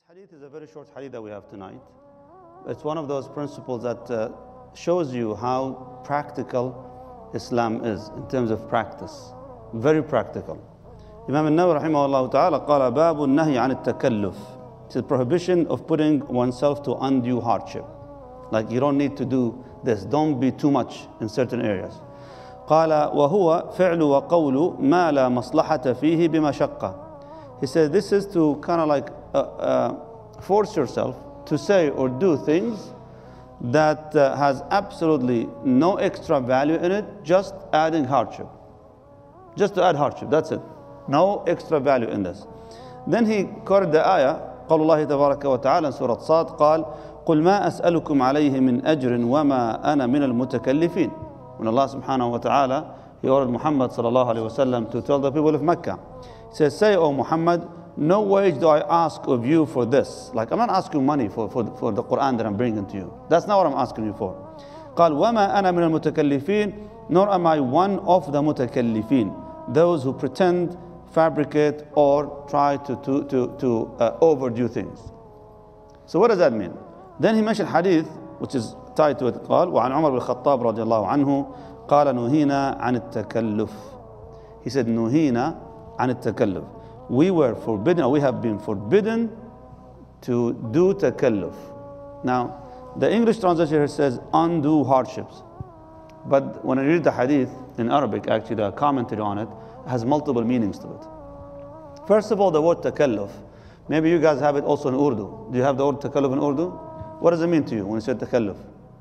hadith is a very short hadith that we have tonight. It's one of those principles that shows you how practical Islam is in terms of practice. Very practical. Imam al-Nawawi rahimahullah ta'ala قال باب النهي عن التكلف. It's the prohibition of putting oneself to undue hardship. Like you don't need to do this. Don't be too much in certain areas. قال وهو فعل وقول ما لا مصلحة فيه بمشقة. He said this is to kind of like force yourself to say or do things that has absolutely no extra value in it, just adding hardship. Just to add hardship, that's it. No extra value in this. Then he quoted the ayah, قول الله تبارك وتعالى in Surah Sad, قال قل ما أسألكم عليه من أجر وما أنا من المتكلفين. When Allah subhanahu wa ta'ala, he ordered Muhammad sallallahu alayhi wa sallam to tell the people of Mecca. He says, say, O Muhammad, no wage do I ask of you for this. Like, I'm not asking money for the Quran that I'm bringing to you. That's not what I'm asking you for. قال وما أنا من المتكلفين, nor am I one of the متكلفين, those who pretend, fabricate, or try to overdo things. So what does that mean? Then he mentioned hadith, which is tied to it. قال وعن عمر بن الخطاب رضي الله عنه قال نهينا عن التكلف. He said نهينا عن التكلف. We were forbidden, or we have been forbidden to do takalluf. Now, the English translation here says undue hardships. But when I read the hadith in Arabic, actually the commentary on it has multiple meanings to it. First of all, the word takalluf. Maybe you guys have it also in Urdu. Do you have the word takalluf in Urdu? What does it mean to you when you say takalluf?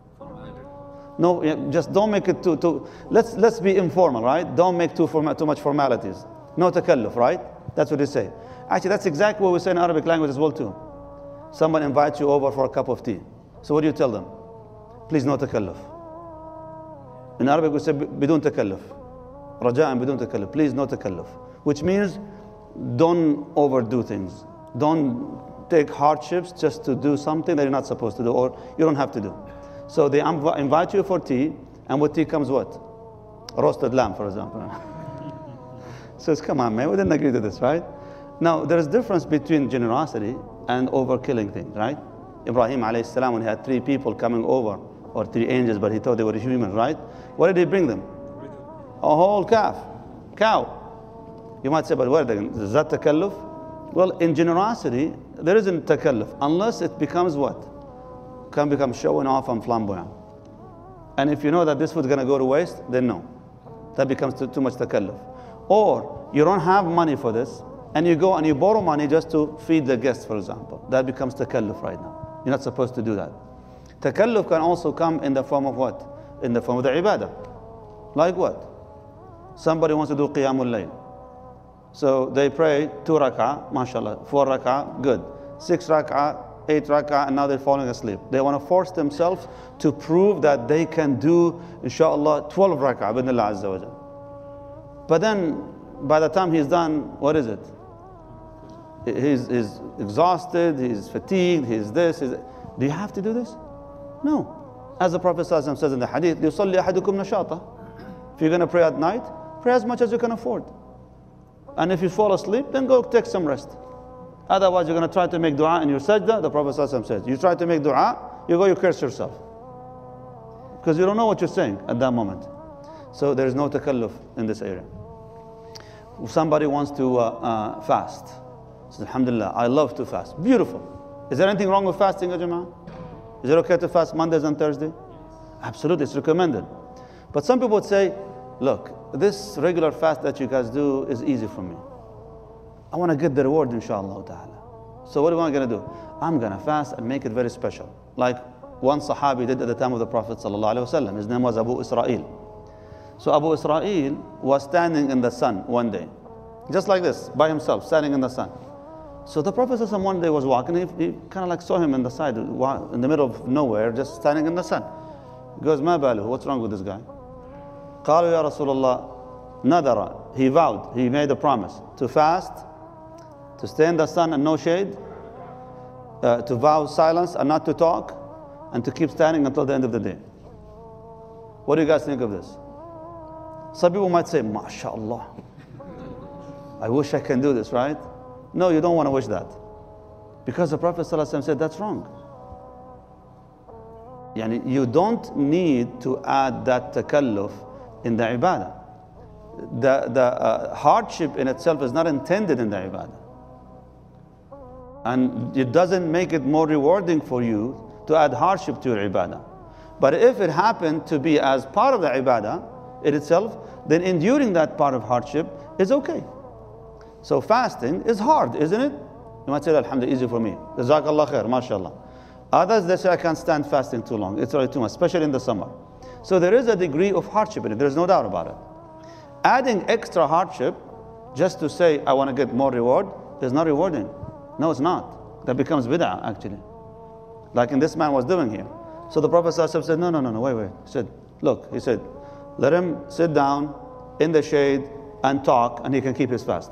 No, just don't make it too let's be informal, right? Don't make too much formalities. No takalluf, right? That's what they say. Actually, that's exactly what we say in Arabic language as well too. Someone invites you over for a cup of tea. So what do you tell them? Please, no takalluf. In Arabic we say بدون تكلف. رجاء بدون تكلف. Please, no takalluf. Which means don't overdo things. Don't take hardships just to do something that you're not supposed to do or you don't have to do. So they invite you for tea, and with tea comes what? Roasted lamb, for example. So it's, come on, man, we didn't agree to this, right? Now, there is a difference between generosity and overkilling things, right? Ibrahim alayhi salam, when he had 3 people coming over, or 3 angels, but he thought they were human, right? What did he bring them? A whole cow. You might say, but where is that takalluf? Well, in generosity, there isn't takalluf, unless it becomes what? Can become showing off and flamboyant. And if you know that this food is going to go to waste, then no. That becomes too much takalluf. Or you don't have money for this, and you go and you borrow money just to feed the guests, for example. That becomes takalluf right now. You're not supposed to do that. Takalluf can also come in the form of what? In the form of the ibadah. Like what? Somebody wants to do qiyamul layl. So they pray 2 rak'ah, mashallah, 4 rak'ah, good. 6 rak'ah, 8 rak'ah, and now they're falling asleep. They want to force themselves to prove that they can do, inshallah, 12 rak'ah, bidnillah azza wa jal. But then, by the time he's done, what is it? He's exhausted, he's fatigued, he's this. Do you have to do this? No. As the Prophet says in the hadith, يُصَلِّ أَحَدُكُمْ نَشَاطًا. If you're going to pray at night, pray as much as you can afford. And if you fall asleep, then go take some rest. Otherwise, you're going to try to make dua in your sajda. The Prophet says, you try to make dua, you curse yourself. Because you don't know what you're saying at that moment. So there is no takalluf in this area. If somebody wants to fast, says, alhamdulillah, I love to fast. Beautiful. Is there anything wrong with fasting, ya Jama'ah? Is it okay to fast Mondays and Thursdays? Absolutely, it's recommended. But some people would say, look, this regular fast that you guys do is easy for me. I want to get the reward, inshallah ta'ala. So what am I going to do? I'm going to fast and make it very special. Like one Sahabi did at the time of the Prophet sallallahu alaihi wasallam. His name was Abu Israel. So Abu Israel was standing in the sun one day, just like this, by himself, standing in the sun. So the Prophet one day was walking, he kind of like saw him in the side, in the middle of nowhere, just standing in the sun. He goes, Ma balu, what's wrong with this guy? قالوا يا رسول الله nadara. He vowed, he made a promise to fast, to stay in the sun and no shade, to vow silence and not to talk, and to keep standing until the end of the day. What do you guys think of this? Some people might say, MashaAllah, I wish I can do this, right? No, you don't want to wish that. Because the Prophet ﷺ said that's wrong. You don't need to add that takalluf in the ibadah. The hardship in itself is not intended in the ibadah. And it doesn't make it more rewarding for you to add hardship to your ibadah. But if it happened to be as part of the ibadah in itself, then enduring that part of hardship is okay. So fasting is hard, isn't it? You might say, alhamdulillah, easy for me. Jazakallah khair, mashallah. Others, they say, I can't stand fasting too long. It's already too much, especially in the summer. So there is a degree of hardship in it. There's no doubt about it. Adding extra hardship just to say, I want to get more reward, is not rewarding. No, it's not. That becomes bid'ah, actually. Like in this man was doing here. So the Prophet ﷺ said, no, wait. He said, look, let him sit down in the shade and talk, and he can keep his fast.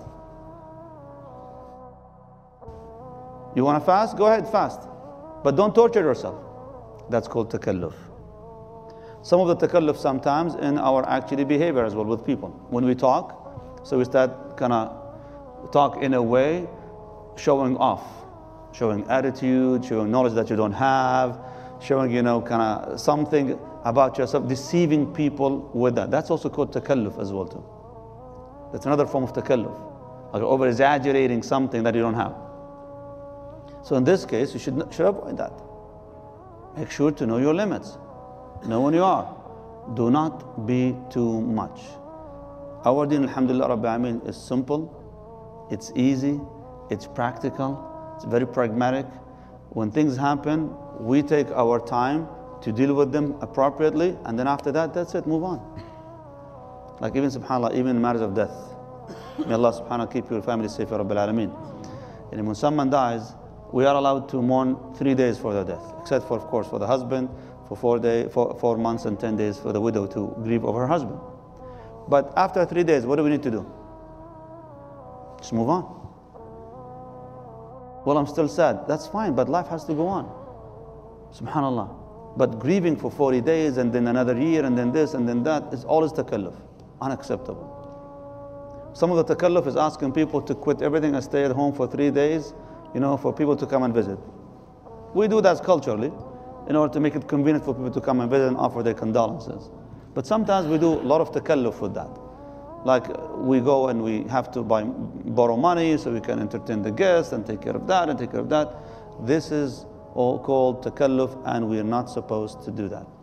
You want to fast? Go ahead, fast. But don't torture yourself. That's called takalluf. Some of the takalluf sometimes in our actually behavior as well with people. When we talk, so we start kind of talk in a way showing off, showing attitude, showing knowledge that you don't have, showing, kind of something about yourself, deceiving people with that. That's also called takalluf as well too. That's another form of takalluf. Like over-exaggerating something that you don't have. So in this case, you should avoid that. Make sure to know your limits. Know when you are. Do not be too much. Our deen, alhamdulillah, Rabbil Alameen, is simple, it's easy, it's practical, it's very pragmatic. When things happen, we take our time to deal with them appropriately, and then after that, that's it, move on. Like even, subhanAllah, even in matters of death. May Allah subhanahu keep your family safe, Ya Rabbil Alameen. And when someone dies, we are allowed to mourn 3 days for their death, except for, of course, for the husband, for 4 months and 10 days for the widow to grieve over her husband. But after 3 days, what do we need to do? Just move on. Well, I'm still sad. That's fine, but life has to go on. Subhanallah. But grieving for 40 days and then another year and then this and then that is always takalluf. Unacceptable. Some of the takalluf is asking people to quit everything and stay at home for 3 days, for people to come and visit. We do that culturally in order to make it convenient for people to come and visit and offer their condolences. But sometimes we do a lot of takalluf with that. Like we go and we have to borrow money so we can entertain the guests and take care of that and take care of that. This is all called takalluf, and we are not supposed to do that.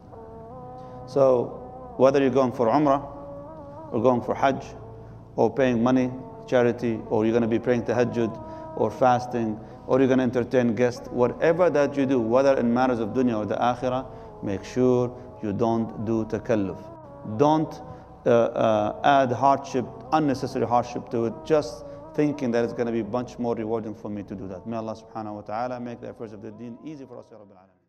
So whether you're going for Umrah or going for Hajj or paying money, charity, or you're going to be praying tahajjud or fasting, or you're going to entertain guests, whatever that you do, whether in matters of dunya or the akhirah, make sure you don't do takalluf. Don't add hardship, unnecessary hardship to it, just thinking that it's going to be much more rewarding for me to do that. May Allah subhanahu wa ta'ala make the affairs of the deen easy for us, Ya Rabbil Alameen.